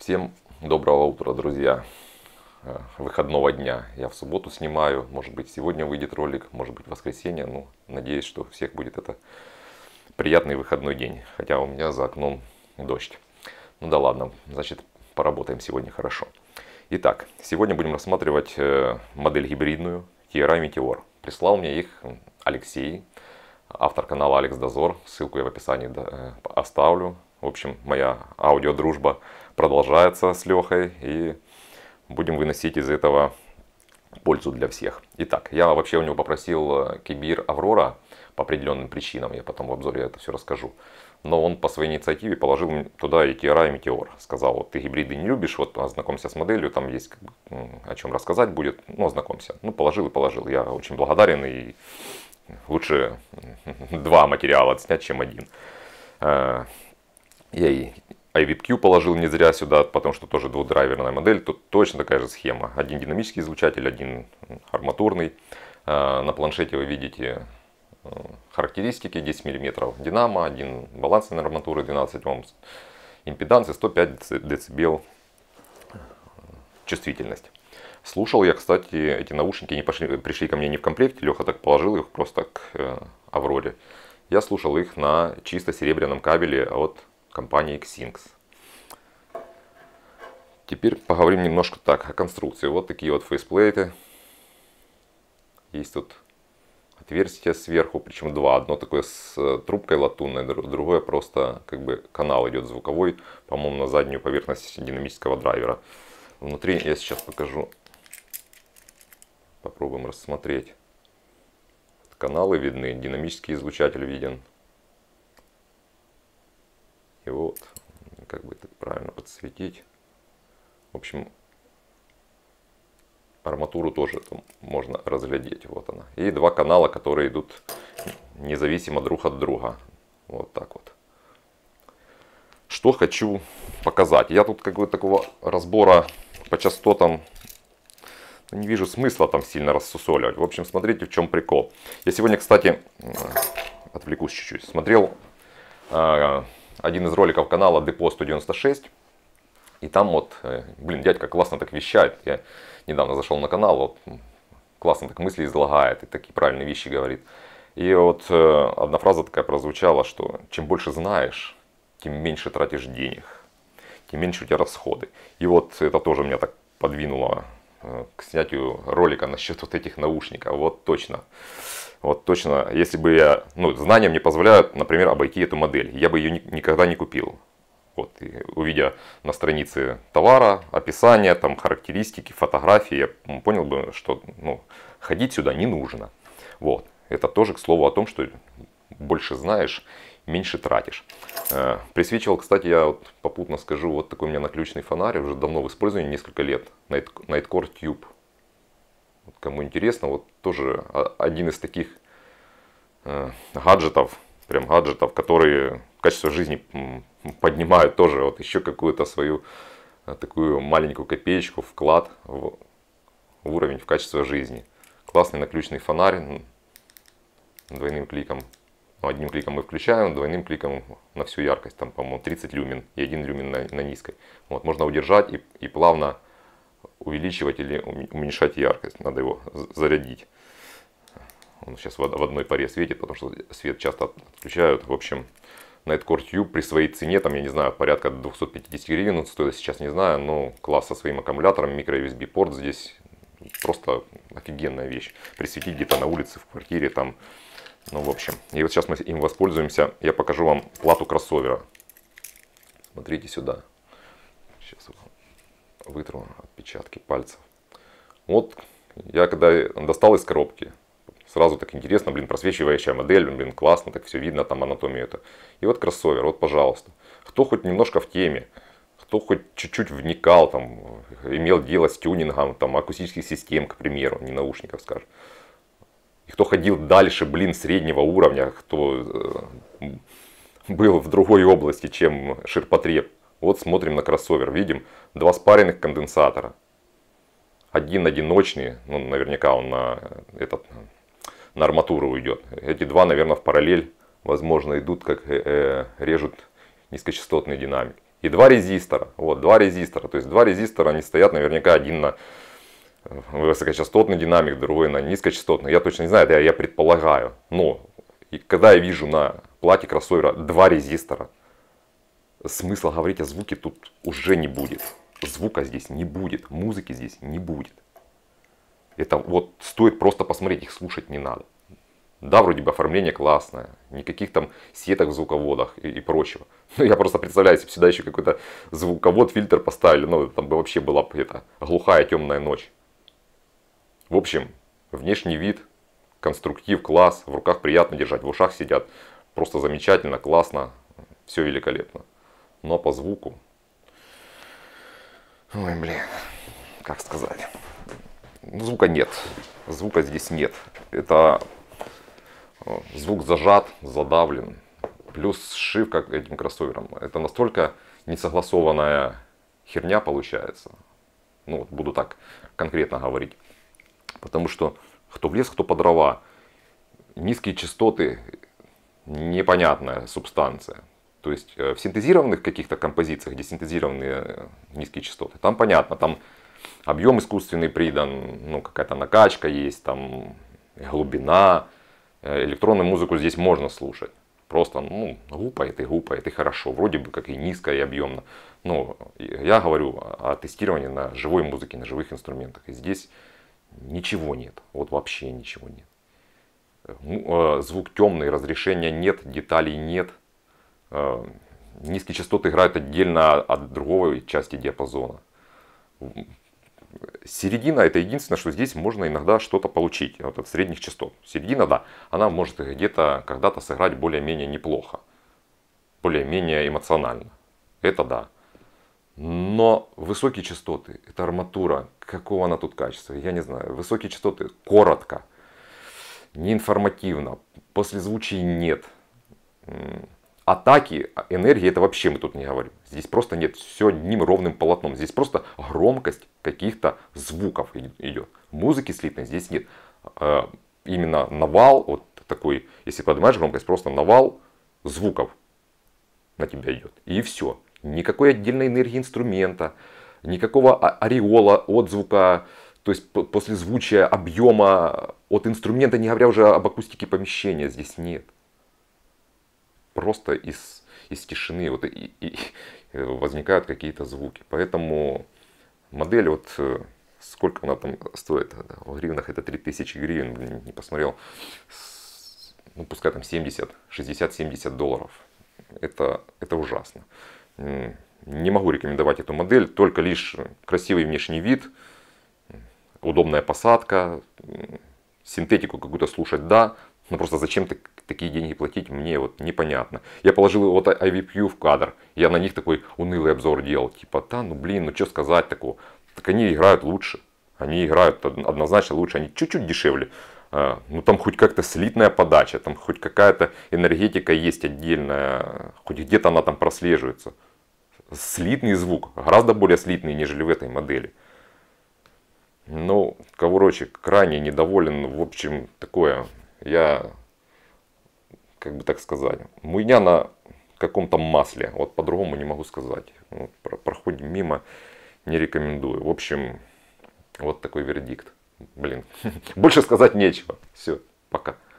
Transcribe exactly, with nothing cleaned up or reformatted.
Всем доброго утра, друзья. Выходного дня. Я в субботу снимаю. Может быть, сегодня выйдет ролик, может быть, в воскресенье. Ну, надеюсь, что у всех будет это приятный выходной день. Хотя у меня за окном дождь. Ну да ладно, значит, поработаем сегодня хорошо. Итак, сегодня будем рассматривать модель гибридную ти ар ай Meteor. Прислал мне их Алексей, автор канала Алекс Дозор. Ссылку я в описании оставлю. В общем, моя аудиодружба продолжается с Лехой, и будем выносить из этого пользу для всех. Итак, я вообще у него попросил Кибир Аврора по определенным причинам, я потом в обзоре это все расскажу. Но он по своей инициативе положил туда и ти ар ай Meteor. Сказал, вот ты гибриды не любишь, вот ознакомься с моделью, там есть как бы, о чем рассказать будет, ну ознакомься. Ну положил и положил, я очень благодарен, и лучше два материала отснять, чем один. Я и ай ви кью положил не зря сюда, потому что тоже двудрайверная модель. Тут точно такая же схема. Один динамический излучатель, один арматурный. На планшете вы видите характеристики: десять миллиметров динамо, один балансной арматуры, двенадцать Ом импеданс и сто пять децибел чувствительность. Слушал я, кстати, эти наушники не пошли, пришли ко мне не в комплекте. Леха так положил их просто к Авроре. Я слушал их на чисто серебряном кабеле от компании Xinx. Теперь поговорим немножко так о конструкции. Вот такие вот фейсплейты. Есть тут отверстие сверху, причем два. Одно такое с трубкой латунной, другое просто как бы канал идет звуковой, по-моему, на заднюю поверхность динамического драйвера. Внутри я сейчас покажу. Попробуем рассмотреть. Каналы видны, динамический излучатель виден. И вот, как бы это правильно подсветить. В общем, арматуру тоже можно разглядеть. Вот она. И два канала, которые идут независимо друг от друга. Вот так вот. Что хочу показать. Я тут как бы такого разбора по частотам не вижу смысла там сильно рассусоливать. В общем, смотрите, в чем прикол. Я сегодня, кстати, отвлекусь чуть-чуть. Смотрел один из роликов канала Депо сто девяносто шесть. И там вот, блин, дядька классно так вещает. Я недавно зашел на канал, вот, классно так мысли излагает и такие правильные вещи говорит. И вот одна фраза такая прозвучала, что чем больше знаешь, тем меньше тратишь денег, тем меньше у тебя расходы. И вот это тоже меня так подвинуло к снятию ролика насчет вот этих наушников. Вот точно. Вот точно, если бы я, ну, знания мне позволяют, например, обойти эту модель, я бы ее ни, никогда не купил. Вот, и увидя на странице товара, описание, там, характеристики, фотографии, я понял бы, что ну, ходить сюда не нужно. Вот, это тоже к слову о том, что больше знаешь, меньше тратишь. Присвечивал, кстати, я вот попутно скажу, вот такой у меня наключный фонарь, уже давно в использовании, несколько лет, Nightcore Tube. Вот кому интересно, вот тоже один из таких э, гаджетов, прям гаджетов, которые качество жизни поднимают тоже вот еще какую-то свою э, такую маленькую копеечку, вклад в, в уровень, в качество жизни. Классный наключный фонарь, двойным кликом, ну, одним кликом мы включаем, двойным кликом на всю яркость, там, по-моему, тридцать люмен и один люмен на, на низкой. Вот, можно удержать и, и плавно увеличивать или уменьшать яркость. Надо его зарядить. Он сейчас в одной паре светит, потому что свет часто отключают. В общем, Nightcore Tube при своей цене, там, я не знаю, порядка двухсот пятидесяти гривен он стоит, сейчас не знаю, но класс со своим аккумулятором, микро-ю эс би порт здесь просто офигенная вещь. Присветить где-то на улице, в квартире там. Ну, в общем, и вот сейчас мы им воспользуемся. Я покажу вам плату кроссовера. Смотрите сюда. Сейчас вытру отпечатки пальцев. Вот я когда достал из коробки, сразу так интересно, блин, просвечивающая модель, блин, классно, так все видно, там анатомию это. И вот кроссовер, вот, пожалуйста. Кто хоть немножко в теме, кто хоть чуть-чуть вникал, там, имел дело с тюнингом, там, акустических систем, к примеру, не наушников, скажем. И кто ходил дальше, блин, среднего уровня, кто э, был в другой области, чем ширпотреб. Вот смотрим на кроссовер, видим два спаренных конденсатора. Один одиночный, ну наверняка он на, этот, на арматуру уйдет. Эти два, наверное, в параллель, возможно, идут, как э, режут низкочастотные динамики. И два резистора. Вот, два резистора. То есть два резистора, они стоят наверняка один на высокочастотный динамик, другой на низкочастотный. Я точно не знаю, это я, я предполагаю. Но и когда я вижу на плате кроссовера два резистора, смысла говорить о звуке тут уже не будет. Звука здесь не будет, музыки здесь не будет. Это вот стоит просто посмотреть, их слушать не надо. Да, вроде бы оформление классное, никаких там сеток в звуководах и, и прочего. Ну, я просто представляю, если бы сюда еще какой-то звуковод, фильтр поставили, ну, там бы вообще была это, глухая темная ночь. В общем, внешний вид, конструктив, класс, в руках приятно держать, в ушах сидят. Просто замечательно, классно, все великолепно. Но по звуку, ой, блин, как сказать, ну, звука нет, звука здесь нет. Это... Звук зажат, задавлен. Плюс сшивка этим кроссовером. Это настолько несогласованная херня получается. Ну, вот буду так конкретно говорить. Потому что кто в лес, кто по дрова. Низкие частоты — непонятная субстанция. То есть в синтезированных каких-то композициях, где синтезированные низкие частоты, там понятно, там объем искусственный придан, ну, какая-то накачка есть, там глубина. Электронную музыку здесь можно слушать. Просто, ну, гупает и гупает, и хорошо. Вроде бы как и низко, и объемно. Но я говорю о тестировании на живой музыке, на живых инструментах. И здесь ничего нет. Вот вообще ничего нет. Звук темный, разрешения нет, деталей нет. Низкие частоты играют отдельно от другой части диапазона. Середина — это единственное, что здесь можно иногда что-то получить вот от средних частот. Середина, да, она может где-то когда-то сыграть более-менее неплохо, более-менее эмоционально. Это да. Но высокие частоты, это арматура, какого она тут качества, я не знаю. Высокие частоты коротко, неинформативно, послезвучий нет. Атаки, энергии — это вообще мы тут не говорим. Здесь просто нет, все одним ровным полотном. Здесь просто громкость каких-то звуков идет. Музыки слитной здесь нет. Именно навал, вот такой, если поднимаешь громкость, просто навал звуков на тебя идет. И все. Никакой отдельной энергии инструмента, никакого ореола, отзвука, то есть послезвучия, объема от инструмента, не говоря уже об акустике помещения, здесь нет. Просто из, из тишины вот и, и, и возникают какие-то звуки. Поэтому модель, вот сколько она там стоит, в гривнах это три тысячи гривен, блин, не посмотрел, ну пускай там семьдесят, шестьдесят семьдесят долларов. Это, это ужасно. Не могу рекомендовать эту модель, только лишь красивый внешний вид, удобная посадка, синтетику какую-то слушать, да. Но просто зачем ты такие деньги платить, мне вот непонятно. Я положил вот ай ви пи ю в кадр, я на них такой унылый обзор делал. Типа, да, ну блин, ну что сказать такого. Так они играют лучше. Они играют однозначно лучше, они чуть-чуть дешевле. Ну там хоть как-то слитная подача, там хоть какая-то энергетика есть отдельная, хоть где-то она там прослеживается. Слитный звук, гораздо более слитный, нежели в этой модели. Ну, короче, крайне недоволен, в общем, такое... Я, как бы так сказать, муйня на каком-то масле, вот по-другому не могу сказать. Вот, проходим мимо, не рекомендую. В общем, вот такой вердикт. Блин, больше сказать нечего. Все, пока.